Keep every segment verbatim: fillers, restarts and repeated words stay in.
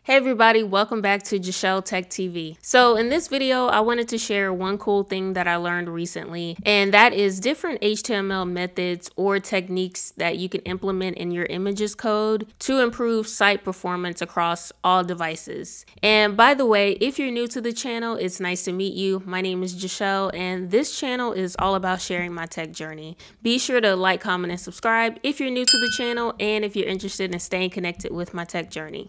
Hey everybody, welcome back to Jashelle Tech T V. So in this video, I wanted to share one cool thing that I learned recently, and that is different H T M L methods or techniques that you can implement in your images code to improve site performance across all devices. And by the way, if you're new to the channel, it's nice to meet you. My name is Jashelle, and this channel is all about sharing my tech journey. Be sure to like, comment, and subscribe if you're new to the channel and if you're interested in staying connected with my tech journey.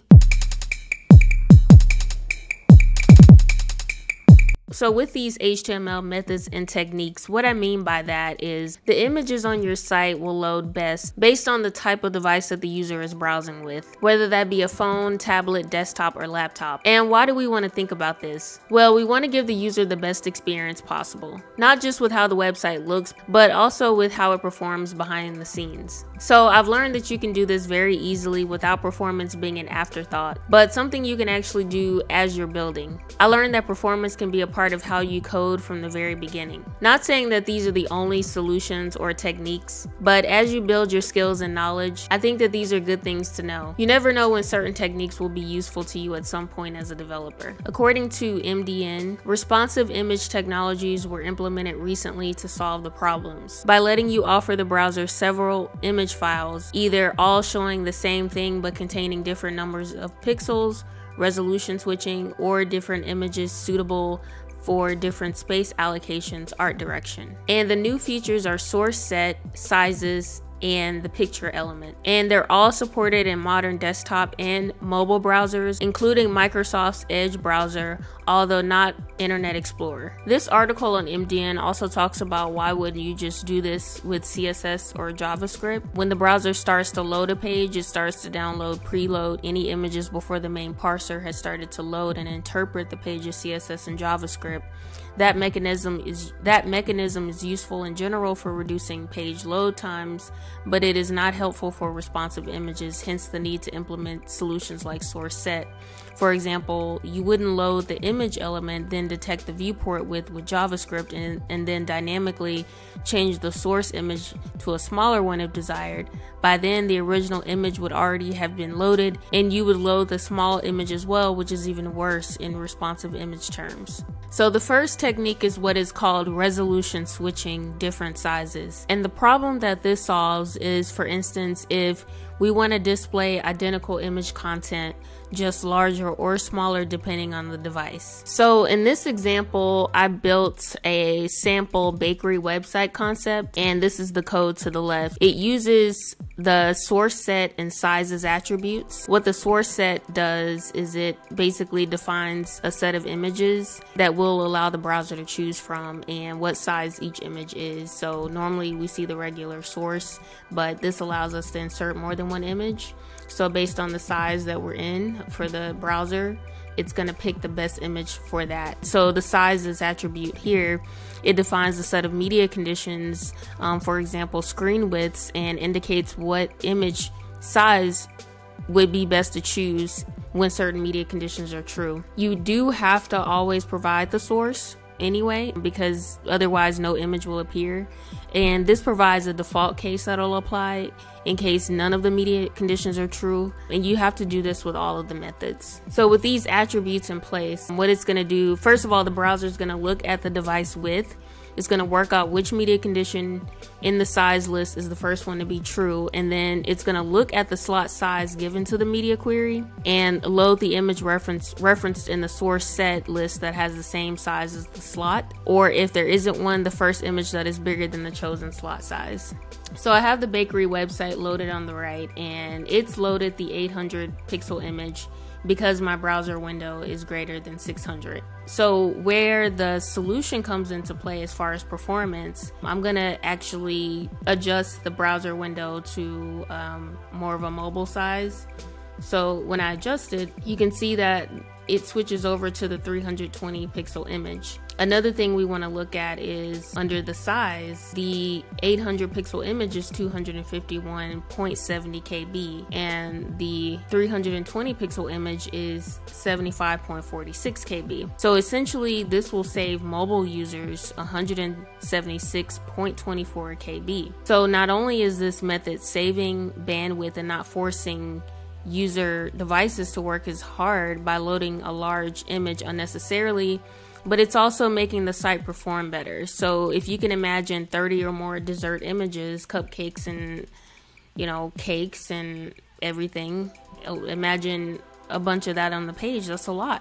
So with these H T M L methods and techniques, what I mean by that is the images on your site will load best based on the type of device that the user is browsing with, whether that be a phone, tablet, desktop, or laptop. And why do we want to think about this? Well, we want to give the user the best experience possible, not just with how the website looks, but also with how it performs behind the scenes. So I've learned that you can do this very easily without performance being an afterthought, but something you can actually do as you're building. I learned that performance can be a part of how you code from the very beginning. Not saying that these are the only solutions or techniques, but as you build your skills and knowledge, I think that these are good things to know. You never know when certain techniques will be useful to you at some point as a developer. According to M D N, responsive image technologies were implemented recently to solve the problems by letting you offer the browser several image files, either all showing the same thing but containing different numbers of pixels, resolution switching, or different images suitable for different space allocations, art direction. And the new features are source set, sizes, and the picture element. And they're all supported in modern desktop and mobile browsers, including Microsoft's Edge browser, although not Internet Explorer. This article on M D N also talks about why wouldn't you just do this with C S S or JavaScript. When the browser starts to load a page, it starts to download, preload any images before the main parser has started to load and interpret the page's C S S and JavaScript. That mechanism is that mechanism is useful in general for reducing page load times, but it is not helpful for responsive images, hence the need to implement solutions like source set. For example, you wouldn't load the image element, then detect the viewport width with JavaScript, and, and then dynamically change the source image to a smaller one if desired. By then, the original image would already have been loaded, and you would load the small image as well, which is even worse in responsive image terms. So the first technique is what is called resolution switching different sizes. And the problem that this solves is, for instance, if we want to display identical image content, just larger or smaller depending on the device. So in this example, I built a sample bakery website concept, and this is the code to the left. It uses the source set and sizes attributes. What the source set does is it basically defines a set of images that will allow the browser to choose from and what size each image is. So normally we see the regular source, but this allows us to insert more than one image. So based on the size that we're in for the browser, it's going to pick the best image for that. So the sizes attribute here, it defines a set of media conditions, um, for example, screen widths, and indicates what image size would be best to choose when certain media conditions are true. You do have to always provide the source anyway, because otherwise no image will appear. And this provides a default case that'll apply in case none of the media conditions are true, and you have to do this with all of the methods. So with these attributes in place, what it's going to do, first of all, the browser is going to look at the device width. It's going to work out which media condition in the size list is the first one to be true, and then it's going to look at the slot size given to the media query and load the image reference referenced in the source set list that has the same size as the slot, or if there isn't one, the first image that is bigger than the chosen slot size. So I have the bakery website loaded on the right, and it's loaded the eight hundred pixel image because my browser window is greater than six hundred. So where the solution comes into play as far as performance, I'm gonna actually adjust the browser window to um, more of a mobile size. So when I adjust it, you can see that it switches over to the three hundred twenty pixel image. Another thing we want to look at is under the size, the eight hundred pixel image is two hundred fifty-one point seven zero K B and the three hundred twenty pixel image is seventy-five point four six K B. So essentially this will save mobile users one hundred seventy-six point two four K B. So not only is this method saving bandwidth and not forcing user devices to work as hard by loading a large image unnecessarily, but it's also making the site perform better. So if you can imagine thirty or more dessert images, cupcakes and, you know, cakes and everything, imagine a bunch of that on the page. That's a lot.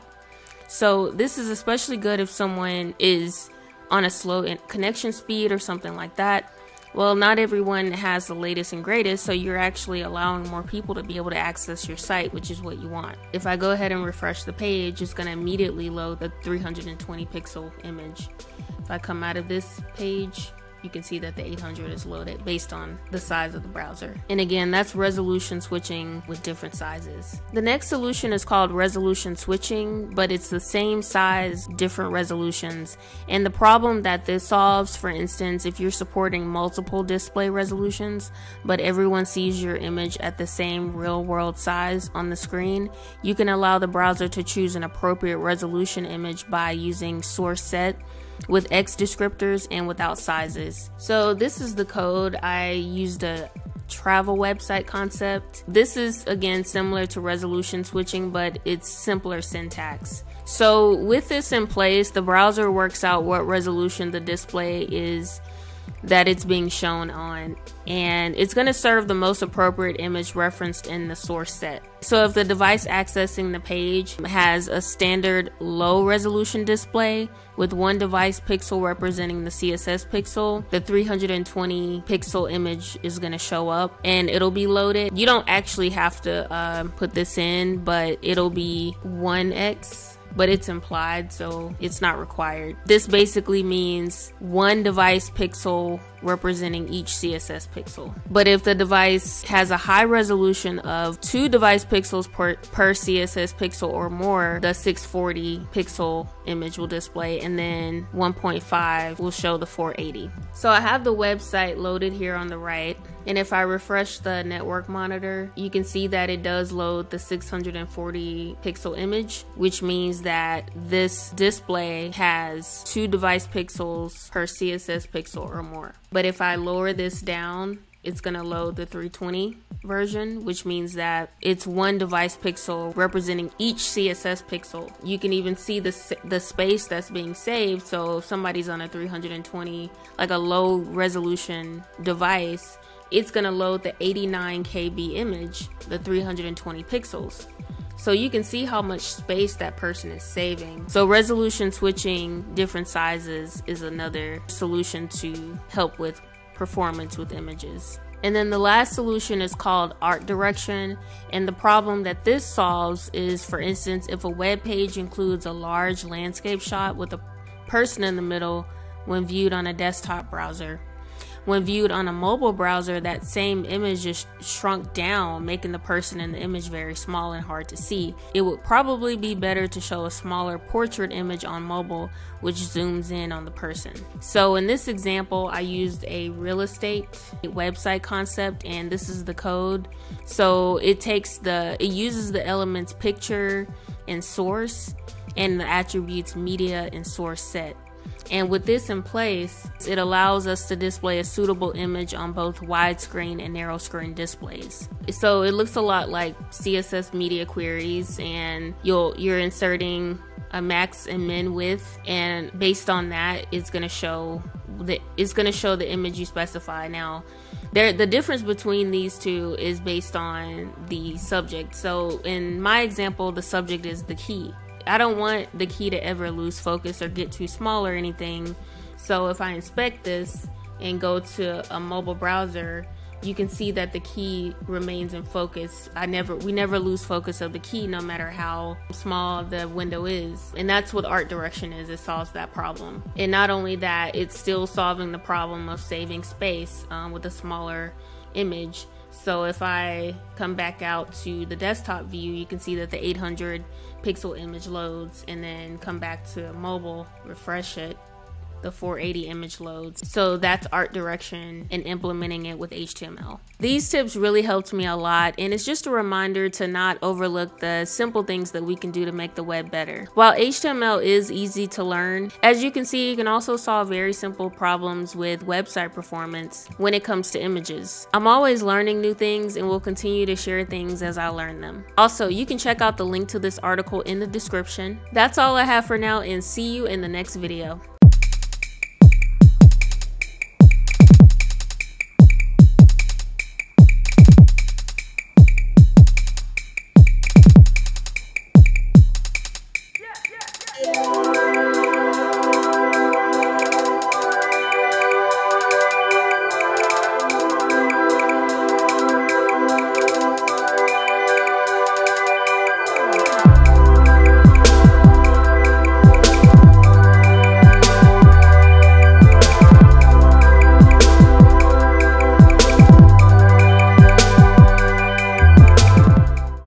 So this is especially good if someone is on a slow connection speed or something like that. Well, not everyone has the latest and greatest, so you're actually allowing more people to be able to access your site, which is what you want. If I go ahead and refresh the page, it's going to immediately load the three hundred twenty pixel image. If I come out of this page, you can see that the eight hundred is loaded based on the size of the browser. And again, that's resolution switching with different sizes. The next solution is called resolution switching, but it's the same size, different resolutions. And the problem that this solves, for instance, if you're supporting multiple display resolutions, but everyone sees your image at the same real world size on the screen, you can allow the browser to choose an appropriate resolution image by using source set with X descriptors and without sizes. So this is the code. I used a travel website concept. This is again similar to resolution switching, but it's simpler syntax. So with this in place, the browser works out what resolution the display is that it's being shown on, and it's going to serve the most appropriate image referenced in the source set. So if the device accessing the page has a standard low resolution display with one device pixel representing the C S S pixel, the three hundred twenty pixel image is going to show up and it'll be loaded. You don't actually have to uh, put this in, but it'll be one X. But it's implied, so it's not required. This basically means one device pixel representing each C S S pixel. But if the device has a high resolution of two device pixels per, per C S S pixel or more, the six forty pixel image will display, and then one point five will show the four eighty. So I have the website loaded here on the right, and if I refresh the network monitor, you can see that it does load the six hundred forty pixel image, which means that this display has two device pixels per C S S pixel or more. But if I lower this down, it's going to load the three twenty version, which means that it's one device pixel representing each C S S pixel. You can even see the, the space that's being saved. So if somebody's on a three hundred twenty, like a low resolution device, it's going to load the eighty-nine K B image, the three hundred twenty pixels. So you can see how much space that person is saving. So resolution switching different sizes is another solution to help with performance with images. And then the last solution is called art direction. And the problem that this solves is, for instance, if a web page includes a large landscape shot with a person in the middle when viewed on a desktop browser. When viewed on a mobile browser, that same image is shrunk down, making the person in the image very small and hard to see. It would probably be better to show a smaller portrait image on mobile, which zooms in on the person. So in this example, I used a real estate website concept, and this is the code. So it takes the, it uses the elements picture and source and the attributes media and source set. And with this in place, it allows us to display a suitable image on both widescreen and narrow screen displays. So it looks a lot like C S S media queries, and you'll, you're inserting a max and min width, and based on that, it's going to show the, it's going to show the image you specify. Now, there, the difference between these two is based on the subject. So in my example, the subject is the key. I don't want the key to ever lose focus or get too small or anything. So if I inspect this and go to a mobile browser, you can see that the key remains in focus. I never, we never lose focus of the key, no matter how small the window is. And that's what art direction is. It solves that problem. And not only that, it's still solving the problem of saving space um, with a smaller image. So if I come back out to the desktop view, you can see that the eight hundred pixel image loads, and then come back to mobile, refresh it. the four eighty image loads. So that's art direction and implementing it with H T M L. These tips really helped me a lot, and it's just a reminder to not overlook the simple things that we can do to make the web better. While H T M L is easy to learn, as you can see, you can also solve very simple problems with website performance when it comes to images. I'm always learning new things and will continue to share things as I learn them. Also, you can check out the link to this article in the description. That's all I have for now, and see you in the next video.